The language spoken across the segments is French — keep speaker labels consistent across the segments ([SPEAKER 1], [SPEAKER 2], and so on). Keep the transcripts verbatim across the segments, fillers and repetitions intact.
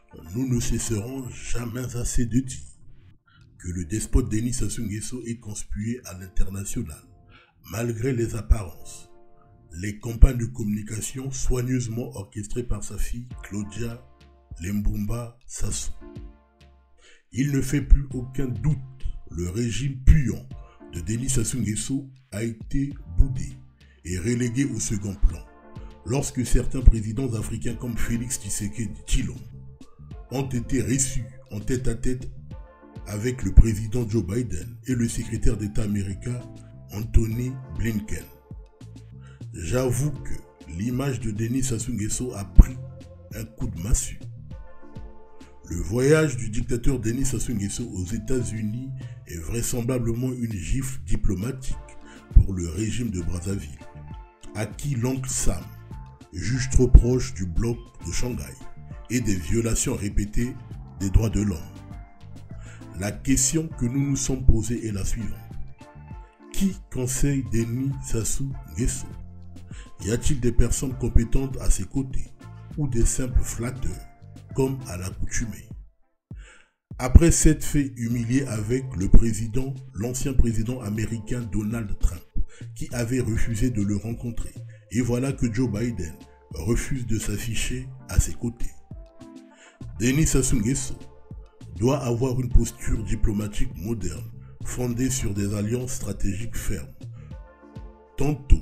[SPEAKER 1] nous ne cesserons jamais assez de dire que le despote Denis Sassou Nguesso est conspué à l'international, malgré les apparences, les campagnes de communication soigneusement orchestrées par sa fille Claudia Lembumba Sassou. Il ne fait plus aucun doute, le régime puant de Denis Sassou Nguesso a été boudé et relégué au second plan, lorsque certains présidents africains comme Félix Tshisekedi Tshilombo ont été reçus en tête-à-tête avec le président Joe Biden et le secrétaire d'État américain Anthony Blinken. J'avoue que l'image de Denis Sassou Nguesso a pris un coup de massue. Le voyage du dictateur Denis Sassou Nguesso aux États-Unis est vraisemblablement une gifle diplomatique pour le régime de Brazzaville, à qui l'oncle Sam juge trop proche du bloc de Shanghai et des violations répétées des droits de l'homme. La question que nous nous sommes posée est la suivante. Qui conseille Denis Sassou Nguesso? Y a-t-il des personnes compétentes à ses côtés ou des simples flatteurs, comme à l'accoutumée? Après s'être fait humilier avec le président, l'ancien président américain Donald Trump, qui avait refusé de le rencontrer, et voilà que Joe Biden refuse de s'afficher à ses côtés. Denis Sassou Nguesso doit avoir une posture diplomatique moderne, fondée sur des alliances stratégiques fermes. Tantôt,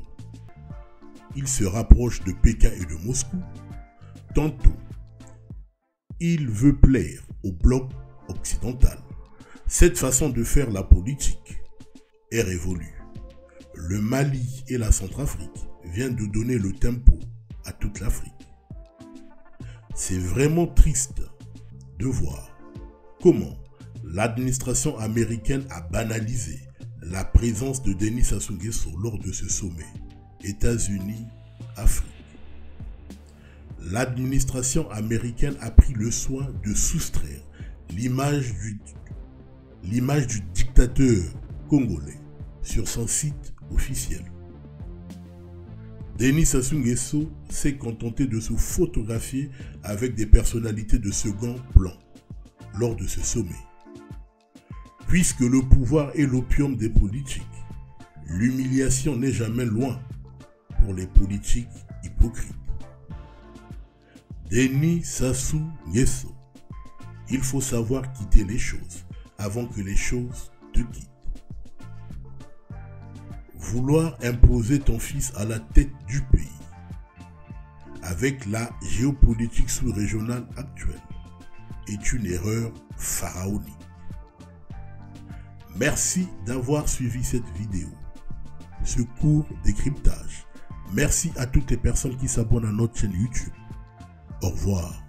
[SPEAKER 1] il se rapproche de Pékin et de Moscou, tantôt, il veut plaire au bloc occidental. Cette façon de faire la politique est révolue. Le Mali et la Centrafrique viennent de donner le tempo à toute l'Afrique. C'est vraiment triste de voir comment l'administration américaine a banalisé la présence de Denis Sassou Nguesso lors de ce sommet États-Unis-Afrique. L'administration américaine a pris le soin de soustraire l'image du, l'image du dictateur congolais sur son site officiel. Denis Sassou Nguesso s'est contenté de se photographier avec des personnalités de second plan lors de ce sommet. Puisque le pouvoir est l'opium des politiques, l'humiliation n'est jamais loin pour les politiques hypocrites. Denis Sassou Nguesso, il faut savoir quitter les choses avant que les choses te quittent. Vouloir imposer ton fils à la tête du pays avec la géopolitique sous-régionale actuelle est une erreur pharaonique. Merci d'avoir suivi cette vidéo, ce court décryptage. Merci à toutes les personnes qui s'abonnent à notre chaîne YouTube. Au revoir.